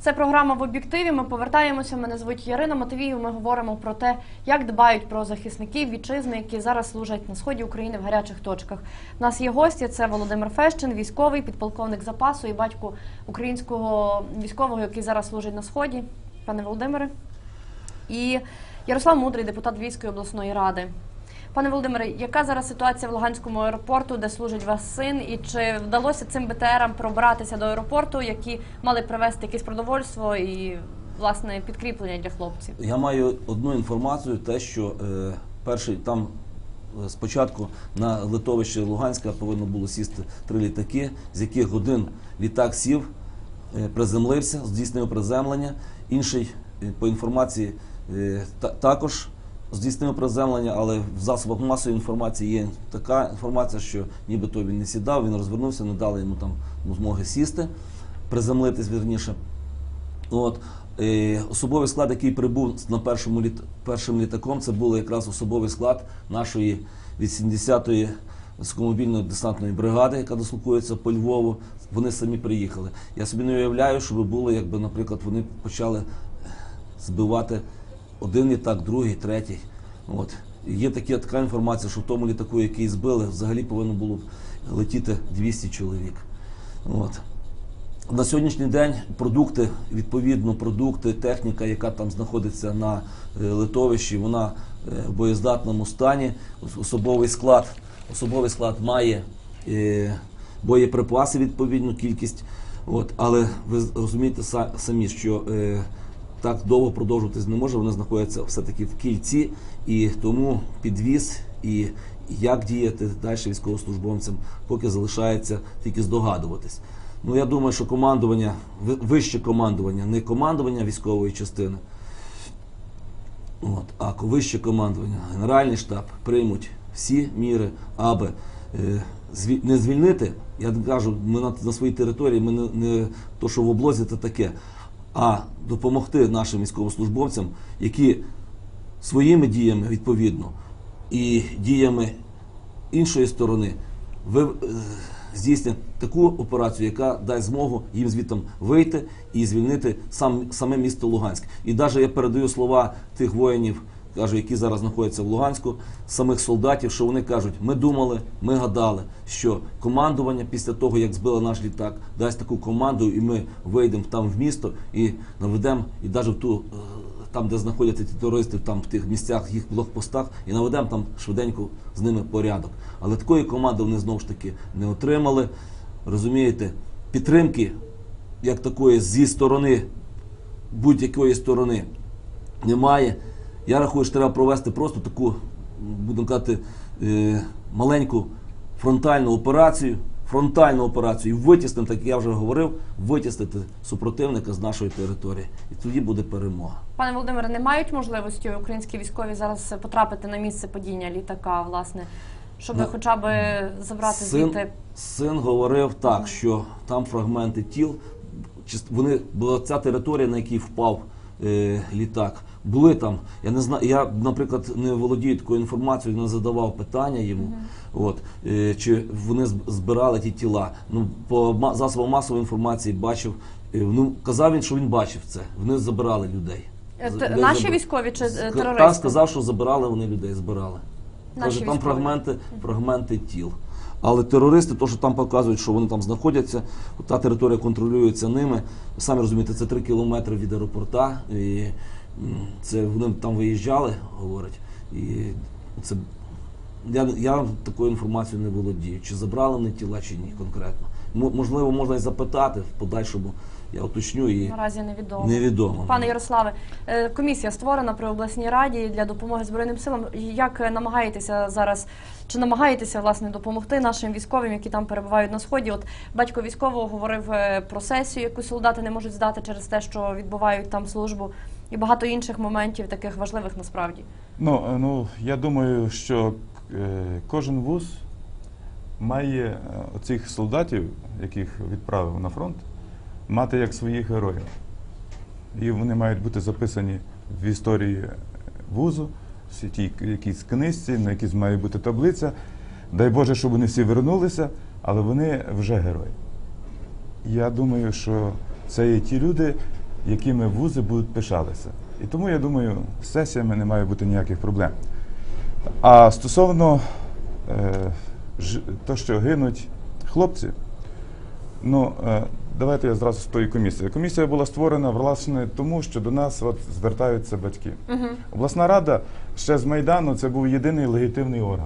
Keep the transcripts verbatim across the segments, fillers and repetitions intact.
Це програма «В об'єктиві». Ми повертаємося. Мене звуть Ярина Матвіїв. Ми говоримо про те, як дбають про захисників вітчизни, які зараз служать на сході України в гарячих точках. У нас є гості. Це Володимир Фещин, військовий, підполковник запасу і батько українського військового, який зараз служить на сході. Пане Володимире. І Ярослав Мудрий, депутат Львівської обласної ради. Пане Володимире, яка зараз ситуація в Луганському аеропорту, де служить ваш син, і чи вдалося цим Бе Те Ерам пробратися до аеропорту, які мали привезти якесь продовольство і, власне, підкріплення для хлопців? Я маю одну інформацію, те, що е, перший там е, спочатку на литовище Луганська повинно було сісти три літаки, з яких один літак сів, е, приземлився, здійснив приземлення, інший, е, по інформації, е, та, також здійснив приземлення, але в засобах масової інформації є така інформація, що нібито він не сідав, він розвернувся, не дали йому там змоги сісти, приземлитись, вірніше. От. Е, особовий склад, який прибув на першому літ... першим літаком, це був якраз особовий склад нашої вісімдесятої високомобільної десантної бригади, яка дислокується по Львову. Вони самі приїхали. Я собі не уявляю, щоб було, якби, наприклад, вони почали збивати один літак, другий, третій. От. Є такі, така інформація, що в тому літаку, який збили, взагалі повинно було летіти двісті чоловік. От. На сьогоднішній день продукти, відповідно, продукти, техніка, яка там знаходиться на литовищі, вона в боєздатному стані. Особовий склад, особовий склад має е, боєприпаси, відповідну кількість. От. Але ви розумієте самі, що е, так довго продовжуватись не може, вони знаходяться все-таки в кільці, і тому підвіз і як діяти далі військовослужбовцям, поки залишається тільки здогадуватись. Ну, я думаю, що командування, вище командування, не командування військової частини, от, а вище командування, Генеральний штаб приймуть всі міри, аби е, звіль, не звільнити, я кажу, ми на, на своїй території, ми не, не то, що в облозі, це таке, а допомогти нашим військовослужбовцям, які своїми діями, відповідно, і діями іншої сторони ви, здійснять таку операцію, яка дасть змогу їм звідти вийти і звільнити сам, саме місто Луганськ. І навіть я передаю слова тих воїнів, кажу, які зараз знаходяться в Луганську, самих солдатів, що вони кажуть, ми думали, ми гадали, що командування після того, як збили наш літак, дасть таку команду, і ми вийдемо там в місто і наведемо, і навіть в ту, там, де знаходяться ті терористи, там в тих місцях, їх блокпостах, і наведемо там швиденько з ними порядок. Але такої команди вони знову ж таки не отримали. Розумієте, підтримки, як такої, зі сторони, будь-якої сторони, немає. Я рахую, що треба провести просто таку, будемо казати, маленьку фронтальну операцію, фронтальну операцію і витіснити, так як я вже говорив, витіснити супротивника з нашої території. І тоді буде перемога. Пане Володимире, не мають можливості українські військові зараз потрапити на місце падіння літака, власне, щоб ну, хоча б забрати син, звідти? Син говорив так, що там фрагменти тіл, вони, була ця територія, на якій впав е, літак, були там, я не знаю, я, наприклад, не володію такою інформацією, не задавав питання йому, uh-huh. от, е, чи вони збирали ті тіла. Ну, по засобам масової інформації бачив, е, ну, казав він, що він бачив це, вони забирали людей. Т наші заб... військові чи терористи? Так, сказав, що забирали вони людей, збирали. Наші Каже, там фрагменти, фрагменти тіл. Але терористи, то, що там показують, що вони там знаходяться, та територія контролюється ними. Ви самі розумієте, це три кілометри від аеропорта. І це вони там виїжджали, говорять. І це, я, я такою інформацією не володію. Чи забрали вони тіла, чи ні конкретно. Можливо, можна і запитати в подальшому. Я уточню і наразі невідомо. невідомо. Пане Ярославе, комісія створена при обласній раді для допомоги Збройним силам. Як намагаєтеся зараз, чи намагаєтеся, власне, допомогти нашим військовим, які там перебувають на Сході? От батько військового говорив про сесію, яку солдати не можуть здати через те, що відбувають там службу, і багато інших моментів, таких важливих насправді. Ну, ну я думаю, що е, кожен вуз має оцих солдатів, яких відправив на фронт, мати як своїх героїв. І вони мають бути записані в історії вузу, в тій якійсь книжці, на якійсь має бути таблиця. Дай Боже, щоб вони всі вернулися, але вони вже герої. Я думаю, що це є ті люди, якими вузи будуть пишалися. І тому, я думаю, з сесіями не має бути ніяких проблем. А стосовно е, ж, того, що гинуть хлопці, ну, е, давайте я зразу з тої комісії. Комісія була створена, власне, тому, що до нас от звертаються батьки. Угу. Обласна рада ще з Майдану – це був єдиний легітимний орган.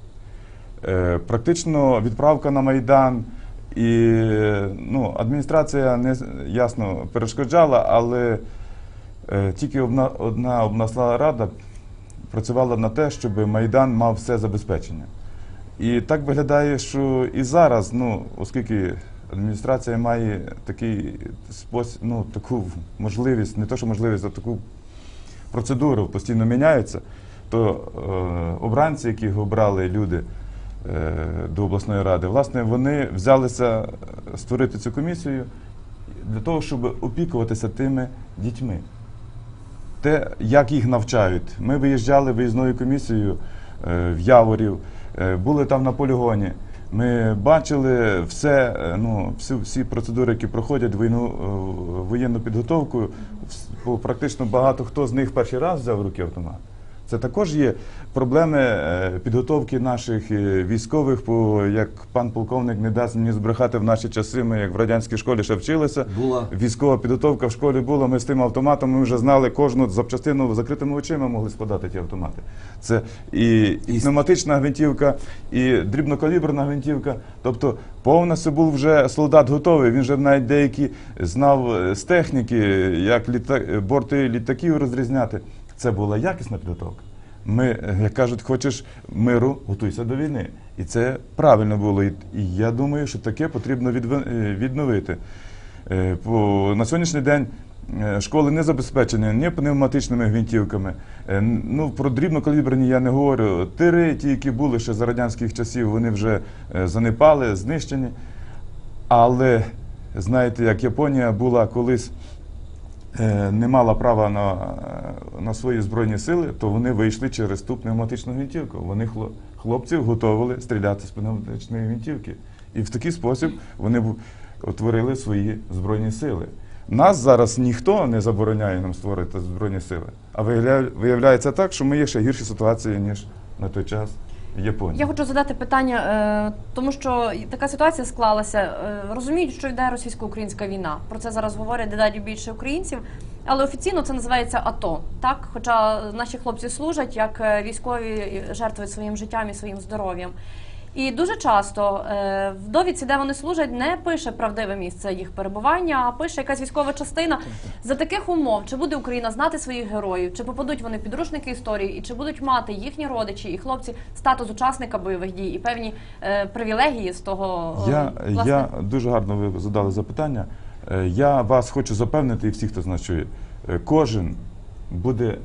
Е, практично відправка на Майдан і, ну, адміністрація, не, ясно, перешкоджала, але е, тільки одна, одна обласна рада працювала на те, щоб Майдан мав все забезпечення. І так виглядає, що і зараз, ну, оскільки адміністрація має такий спосіб, ну, таку можливість, не то що можливість, а таку процедуру постійно міняються, то е, обранці, яких обрали люди е, до обласної ради, власне, вони взялися створити цю комісію для того, щоб опікуватися тими дітьми. Те, як їх навчають. Ми виїжджали виїзною комісією е, в Яворів, е, були там на полігоні. Ми бачили все, ну, всі, всі процедури, які проходять війну, воєнну підготовку. Бо практично багато хто з них перший раз взяв в руки автомат. Це також є проблеми підготовки наших військових, бо, як пан полковник не дасть мені збрехати, в наші часи, ми як в радянській школі ще вчилися, була військова підготовка в школі була, ми з тим автоматом, ми вже знали кожну запчастину, закритими очима могли складати ті автомати. Це і, і пневматична гвинтівка, і дрібнокаліберна гвинтівка, тобто повністю був вже солдат готовий, він вже навіть деякі знав з техніки, як літа... борти літаків розрізняти. Це була якісна підготовка. Ми, як кажуть, хочеш миру, готуйся до війни. І це правильно було. І я думаю, що таке потрібно відновити. Бо на сьогоднішній день школи не забезпечені ні пневматичними гвинтівками. Ну, про дрібнокаліберні я не говорю. Тири, ті, які були ще за радянських часів, вони вже занепали, знищені. Але, знаєте, як Японія була колись, не мала права на, на свої збройні сили, то вони вийшли через ту пневматичну гвинтівку. Вони хлопців готували стріляти з пневматичної гвинтівки. І в такий спосіб вони утворили свої збройні сили. Нас зараз ніхто не забороняє нам створити збройні сили. А виявляється так, що ми є ще гірші ситуації, ніж на той час в Японії. Я хочу задати питання, тому що така ситуація склалася. Розуміють, що йде російсько-українська війна. Про це зараз говорять дедалі більше українців. Але офіційно це називається АТО. Так? Хоча наші хлопці служать, як військові, жертвують своїм життям і своїм здоров'ям. І дуже часто в довідці, де вони служать, не пише правдиве місце їх перебування, а пише якась військова частина. За таких умов, чи буде Україна знати своїх героїв, чи попадуть вони в підручники історії, і чи будуть мати їхні родичі і хлопці статус учасника бойових дій і певні е, привілегії з того, я, власне... Я дуже гарно ви задали запитання. Я вас хочу запевнити, і всіх, хто з нас чує, кожен буде,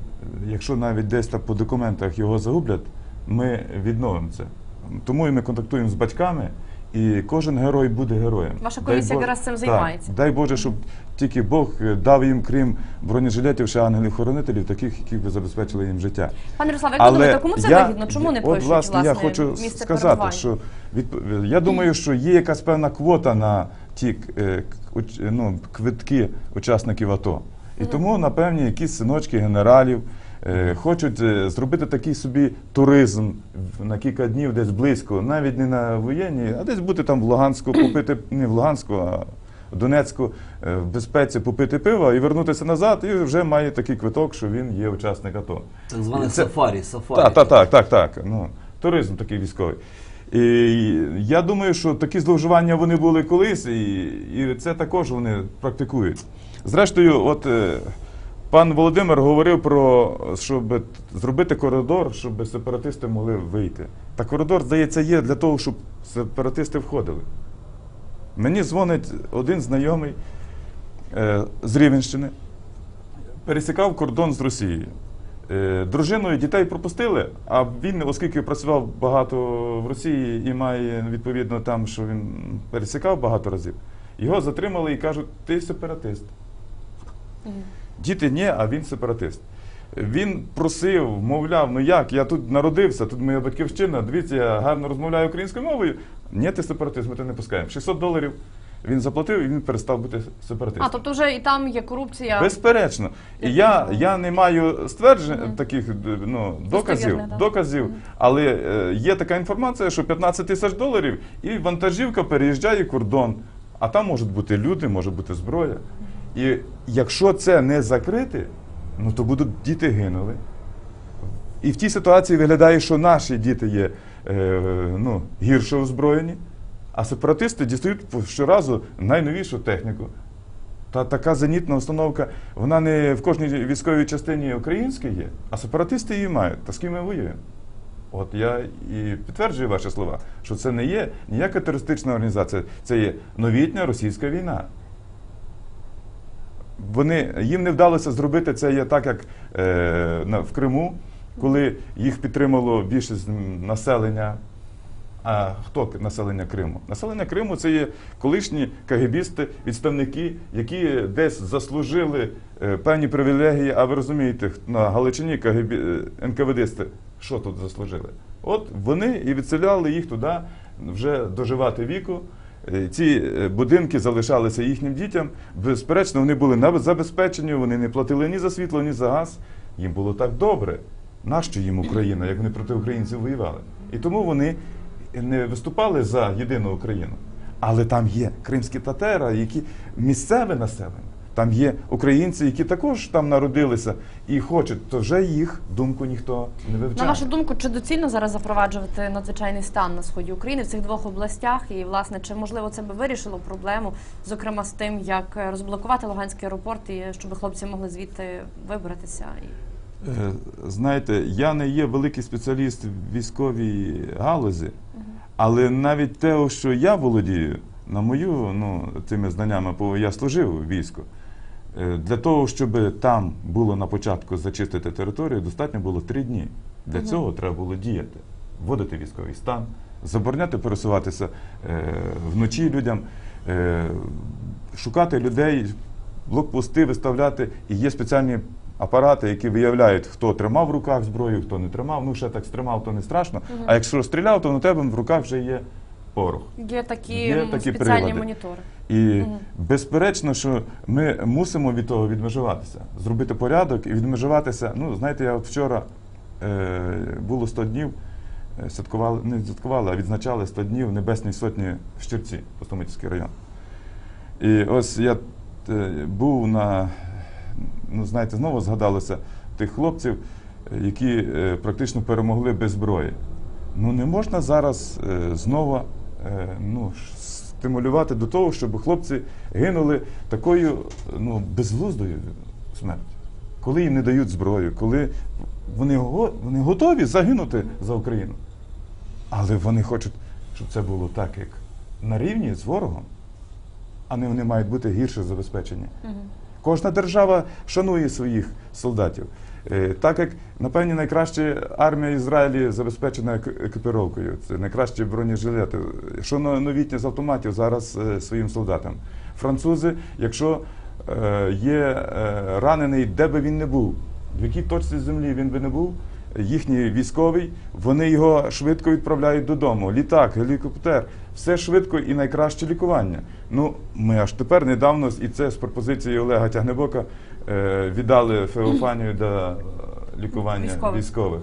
якщо навіть десь так по документах його загублять, ми відновимо це. Тому і ми контактуємо з батьками, і кожен герой буде героєм. Ваша комісія якраз цим займається. Так, дай Боже, щоб тільки Бог дав їм, крім бронежилетів, ще ангелів-хоронителів, таких, які б забезпечили їм життя. Пане Ярославе, як ви думаєте, кому це я, вигідно? Чому не от, пишуть, власне, власне, я хочу місце сказати, перебування? що від, я думаю, що є якась певна квота на ті е, уч, ну, квитки учасників АТО. І mm-hmm. тому, напевні, якісь синочки генералів е, хочуть е, зробити такий собі туризм на кілька днів десь близько, навіть не на воєнні, а десь бути там в Луганську, попити, не в Луганську, а в Донецьку, е, в безпеці попити пива і вернутися назад, і вже має такий квиток, що він є учасник АТО. Так зване це... сафарі, сафарі. Так, так, так, так, так. Ну, туризм такий військовий. І я думаю, що такі зловживання вони були колись, і, і це також вони практикують. Зрештою, от е, пан Володимир говорив про, щоб зробити коридор, щоб сепаратисти могли вийти. Та коридор, здається, є для того, щоб сепаратисти входили. Мені дзвонить один знайомий е, з Рівненщини, пересікав кордон з Росією. Е, дружиною дітей пропустили, а він, оскільки працював багато в Росії і має, відповідно, там, що він пересікав багато разів, його затримали і кажуть, ти сепаратист. Mm. Діти ні, а він сепаратист. Він просив, мовляв, ну як, я тут народився, тут моя батьківщина, дивіться, я гарно розмовляю українською мовою. Ні, ти сепаратист, ми тебе не пускаємо. шістсот доларів Він заплатив і він перестав бути сепаратистом. А, тобто вже і там є корупція. Безперечно. І я, я не маю стверджень mm. таких ну, доказів, да. доказів, mm. але е, є така інформація, що п'ятнадцять тисяч доларів і вантажівка переїжджає кордон, а там можуть бути люди, може бути зброя. І якщо це не закрити, ну то будуть діти гинули. І в тій ситуації виглядає, що наші діти є е, ну, гірше озброєні, а сепаратисти дістають щоразу найновішу техніку. Та така зенітна установка, вона не в кожній військовій частині українській є, а сепаратисти її мають. Та з ким ми воюємо? От я і підтверджую ваші слова, що це не є ніяка терористична організація, це є новітня російська війна. Вони, їм не вдалося зробити це є так, як е, на, в Криму, коли їх підтримало більшість населення. А хто населення Криму? Населення Криму – це є колишні кагебісти, відставники, які десь заслужили е, певні привілегії, а ви розумієте, на Галичині кагебі, ен ка ве дисти, що тут заслужили? От вони і відселяли їх туди вже доживати віку. Ці будинки залишалися їхнім дітям. Безперечно, вони були забезпечені, вони не платили ні за світло, ні за газ. Їм було так добре. Нащо їм Україна, як вони проти українців воювали? І тому вони не виступали за єдину Україну. Але там є кримські татари, які місцеве населення. Там є українці, які також там народилися і хочуть, то вже їх думку ніхто не вивчає. На вашу думку, чи доцільно зараз запроваджувати надзвичайний стан на сході України в цих двох областях? І, власне, чи, можливо, це би вирішило проблему, зокрема з тим, як розблокувати Луганський аеропорт, і щоб хлопці могли звідти вибратися? Знаєте, я не є великий спеціаліст в військовій галузі, але навіть те, що я володію, на мою, ну, цими знаннями, бо я служив у війську, для того, щоб там було на початку зачистити територію, достатньо було три дні. Для угу. цього треба було діяти, вводити військовий стан, забороняти пересуватися е, вночі людям, е, шукати людей, блокпости виставляти, і є спеціальні апарати, які виявляють, хто тримав в руках зброю, хто не тримав. Ну, ще так стримав, то не страшно. Угу. А якщо стріляв, то на тебе в руках вже є порох. Є такі, є такі спеціальні прилади. монітори. І угу. безперечно, що ми мусимо від того відмежуватися, зробити порядок і відмежуватися. Ну, знаєте, я от вчора е, було сто днів, святкували, не святкували, а відзначали сто днів Небесній Сотні в Щирці, Пустомитівський район. І ось я е, був на, ну, знаєте, знову згадалося тих хлопців, які е, практично перемогли без зброї. Ну, не можна зараз е, знову е, ну, стимулювати до того, щоб хлопці гинули такою, ну, безглуздою смертю. Коли їм не дають зброю, коли вони, вони готові загинути за Україну. Але вони хочуть, щоб це було так, як на рівні з ворогом, а не вони мають бути гірше забезпечені. Угу. Кожна держава шанує своїх солдатів. Так як, напевно, найкраща армія Ізраїлі забезпечена екіпіровкою, це найкращі бронежилети, що новітні з автоматів зараз своїм солдатам. Французи, якщо є ранений, де би він не був, в якій точці землі він би не був, їхній військовий, вони його швидко відправляють додому. Літак, гелікоптер, все швидко і найкраще лікування. Ну, ми аж тепер недавно, і це з пропозиції Олега Тягнебока, віддали Феофанію для лікування військових. військових.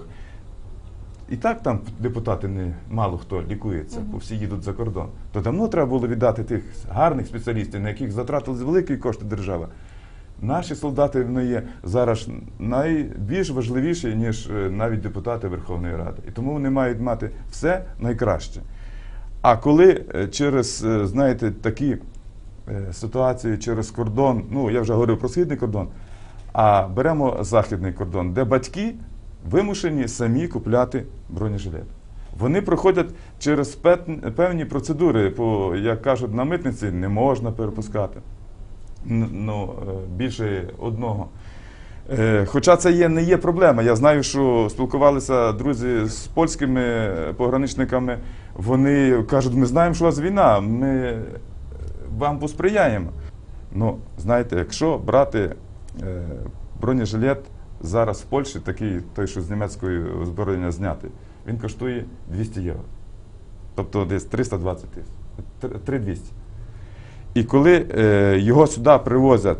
І так там депутати не мало хто лікується, бо всі їдуть за кордон. То давно треба було віддати тих гарних спеціалістів, на яких затратили великі кошти держава. Наші солдати, вони є зараз найбільш важливіші, ніж навіть депутати Верховної Ради. І тому вони мають мати все найкраще. А коли через, знаєте, такі ситуації, через кордон, ну, я вже говорив про східний кордон, а беремо західний кордон, де батьки вимушені самі купляти бронежилет. Вони проходять через певні процедури, по, як кажуть, на митниці не можна перепускати. Ну, більше одного. Хоча це є, не є проблема. Я знаю, що спілкувалися друзі з польськими пограничниками. Вони кажуть, ми знаємо, що у вас війна, ми вам посприяємо. Ну, знаєте, якщо брати бронежилет зараз в Польщі, такий, той, що з німецької озброєння знятий, він коштує двісті євро. Тобто десь триста двадцять тисяч. три тисячі двісті. І коли е, його сюди привозять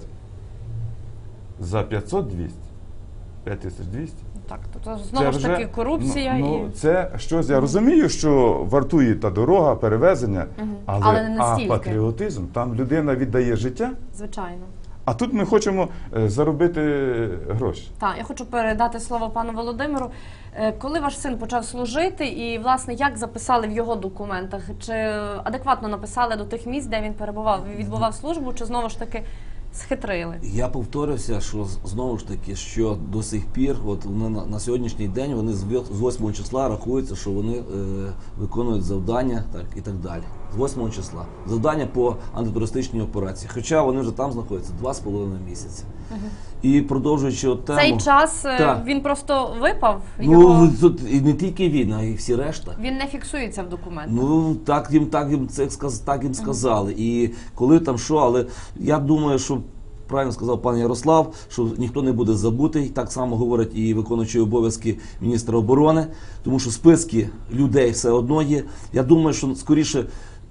за п'ятсот двісті, п'ять тисяч двісті, Так, то знову ж таки корупція. Ну, і... ну, це щось, я розумію, що вартує та дорога, перевезення, Мгм. але, Але не а настільки. патріотизм, там людина віддає життя, Звичайно. а тут ми хочемо е, заробити гроші. Так, я хочу передати слово пану Володимиру. Е, Коли ваш син почав служити, і власне як записали в його документах? Чи адекватно написали до тих місць, де він перебував, відбував службу, чи знову ж таки схитрили? Я повторюся, що з- знову ж таки, що до сих пір, от вони на, на сьогоднішній день, вони з ві- з восьмого числа рахуються, що вони е, виконують завдання, так і так далі. З восьмого числа. Завдання по антитерористичній операції. Хоча вони вже там знаходяться два з половиною місяці. І продовжуючи от тему. Цей час е, Так. він просто випав, Ну, його... тут і не тільки він, а й всі решта. він не фіксується в документах. Ну, так їм, так їм це сказ- так їм сказали. І коли там що, але я думаю, що правильно сказав пан Ярослав, що ніхто не буде забутий. Так само говорить і виконуючий обов'язки міністра оборони, тому що списки людей все одно є. Я думаю, що скоріше.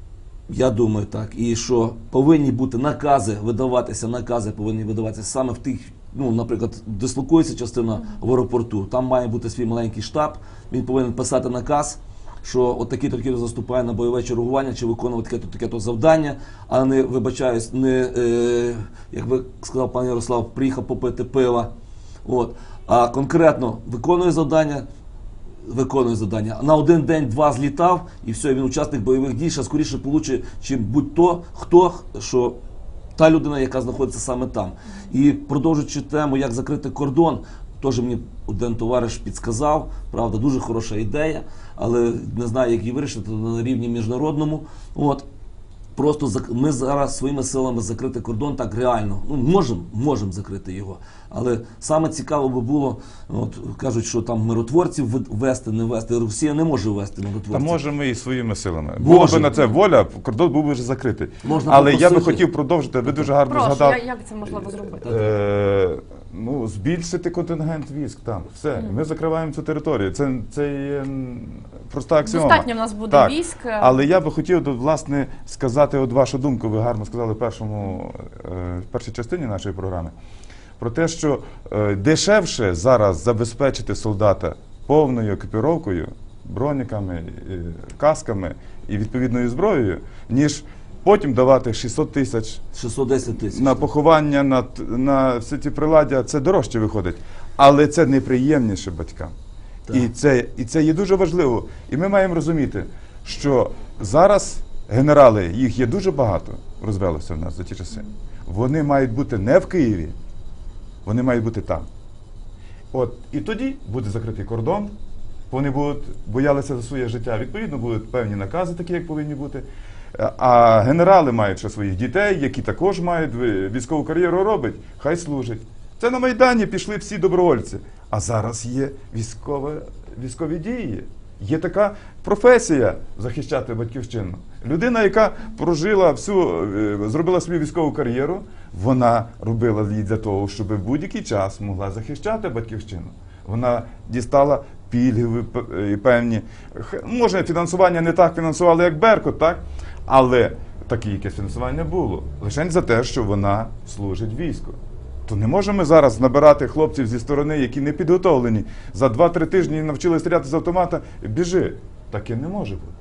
Я думаю так, і що повинні бути накази видаватися, накази повинні видаватися саме в тих, ну, наприклад, дислокується частина в аеропорту, там має бути свій маленький штаб, він повинен писати наказ, що от такий такий заступає на бойове чергування чи виконувати таке-то таке-то завдання, а не, вибачаюсь, не, е, як ви сказав пан Ярослав, приїхав попити пива, от, а конкретно виконує завдання, виконує завдання. На один день, два злітав, і все, він учасник бойових дій, ще скоріше получить, чим будь-то, хто, що та людина, яка знаходиться саме там. І продовжуючи тему, як закрити кордон, теж мені один товариш підсказав, правда, дуже хороша ідея, але не знаю, як її вирішити на рівні міжнародному. От. Просто зак- ми зараз своїми силами закрити кордон так реально. Ну, можемо, можемо закрити його. Але саме цікаво би було, от кажуть, що там миротворців вед- вести, не вести. Росія не може вести Та миротворців. можемо і своїми силами. Було Може. б на це воля, кордон був би вже закритий. Можна Але я би попросити. хотів продовжити, ви дуже гарно Прошу, згадав. я- як це можливо зробити? Е, ну, збільшити контингент військ там. Все, ми закриваємо цю територію. Це, це є м, проста аксіома. Достатньо в нас буде Так. військ. Але я би хотів, до- власне, сказати от вашу думку, ви гарно сказали в першому, е, в першій частині нашої програми, про те, що е, дешевше зараз забезпечити солдата повною екіпіровкою, броніками, е, касками і відповідною зброєю, ніж потім давати шістсот тисяч шістсот десять тисяч. на поховання, на, т- на всі ці приладдя. Це дорожче виходить. Але це неприємніше батькам. Так. І це, і це є дуже важливо. І ми маємо розуміти, що зараз генерали, їх є дуже багато, розвелося в нас за ті часи. Вони мають бути не в Києві, вони мають бути там. От, і тоді буде закритий кордон, вони будуть боялися за своє життя. Відповідно, будуть певні накази, такі, як повинні бути. А генерали мають ще своїх дітей, які також мають ви- військову кар'єру робить, хай служать. Це на Майдані пішли всі добровольці. А зараз є військове, військові дії. Є така професія захищати батьківщину. Людина, яка прожила всю, е, зробила свою військову кар'єру, вона робила її для того, щоб в будь-який час могла захищати батьківщину. Вона дістала пільги ви- п- і певні. Х- Може, фінансування не так фінансували, як Беркут, так? Але таке якесь фінансування було. Лише за те, що вона служить війську. То не можемо зараз набирати хлопців зі сторони, які не підготовлені. За два-три тижні навчили стріляти з автомата, біжи. Таке не може бути.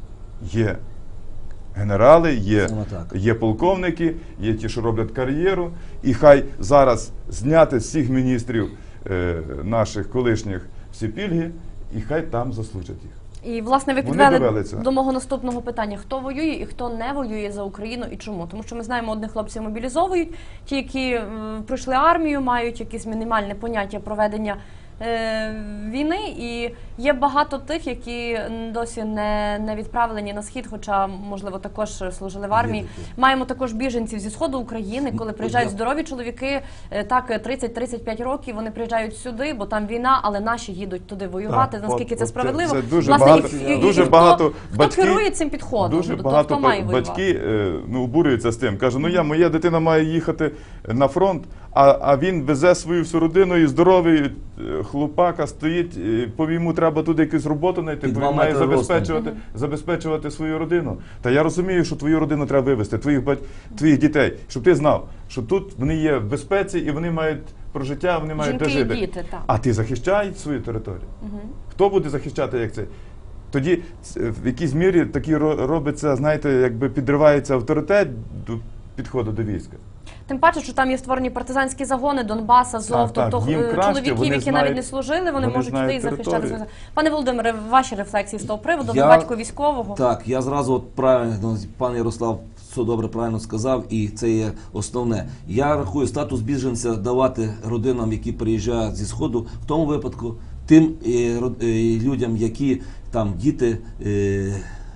Є генерали, є, Саме так. є полковники, є ті, що роблять кар'єру. І хай зараз зняти з всіх міністрів е, наших колишніх всі пільги, і хай там заслужать їх. І, власне, ви Вони підвели довели це. до мого наступного питання. Хто воює і хто не воює за Україну і чому? Тому що ми знаємо, одних хлопців мобілізовують, ті, які м, пройшли армію, мають якесь мінімальне поняття проведення е, війни, і є багато тих, які м, досі не, не відправлені на схід, хоча, можливо, також служили в армії. такі. Маємо також біженців зі сходу України, коли приїжджають я- здорові чоловіки, е, так, тридцять-тридцять п'ять років, вони приїжджають сюди, бо там війна, але наші їдуть туди воювати. Так, Наскільки от- це от справедливо? Це дуже Власне, багато, і- і- і дуже хто- багато хто батьків, керує цим підходом? Дуже Тобто, багато хто має ба- воювати? батьки е, ну, обурюються з тим. Кажуть, ну я, моя дитина має їхати на фронт, а, а він везе свою всю родину і здоровий е, хлопака стоїть, е, бо йому треба туди якусь роботу знайти, Під бо два він має метри росту. забезпечувати, забезпечувати свою родину. Та я розумію, що твою родину треба вивезти, твоїх, бать, твоїх дітей, щоб ти знав, що тут вони є в безпеці і вони мають прожиття, вони мають Жінки де і жити. діти, так. А ти захищай свою територію. Угу. Хто буде захищати, як це? Тоді ц- в якійсь мірі такі ро- робиться, знаєте, якби підривається авторитет до підходу до війська. Тим паче, що там є створені партизанські загони, Донбас, Азов, Так, так, тобто їм е, краще, чоловіків, вони які знають- навіть не служили, вони, вони можуть знають йти і захищати територію. свою. Пане Володимире, ваші рефлексії з того приводу, Я- ви батько військового. Так, я зразу от правильно, пан Ярослав все добре правильно сказав, і це є основне. Я рахую статус біженця давати родинам, які приїжджають зі Сходу, в тому випадку тим е, ро- е, людям, які там діти, е, е,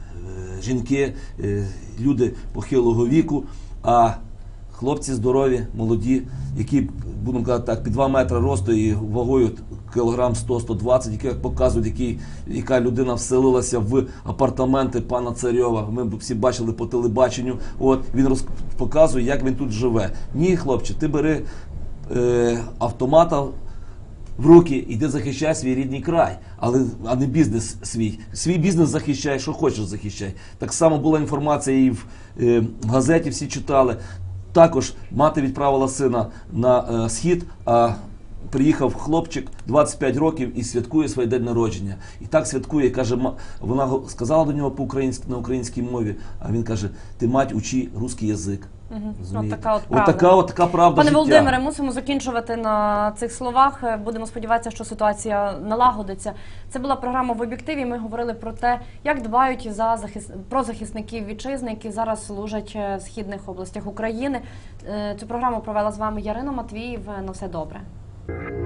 жінки, е, люди похилого віку, а хлопці здорові, молоді, які, будемо казати так, під два метри росту і вагою кілограм сто - сто двадцять, які показують, які, яка людина вселилася в апартаменти пана Царьова. Ми всі бачили по телебаченню. От, він роз, показує, як він тут живе. Ні, хлопче, ти бери е, автомата в руки, іди захищай свій рідний край, але а не бізнес свій. Свій бізнес захищай, що хочеш захищай. Так само була інформація і в, е, в газеті, всі читали. Також мати відправила сина на е, схід, а приїхав хлопчик двадцять п'ять років і святкує свій день народження. І так святкує, каже, ма- вона го- сказала до нього по-українськи, на українській мові, а він каже, ти, мать, учи русський язик. Мгм. Розумієте? От така от От правда. така, от така правда Пане життя. Володимире, мусимо закінчувати на цих словах. Будемо сподіватися, що ситуація налагодиться. Це була програма «В об'єктиві». Ми говорили про те, як дбають за захис... про захисників вітчизни, які зараз служать в східних областях України. Е, Цю програму провела з вами Ярина Матвіїв. На все добре.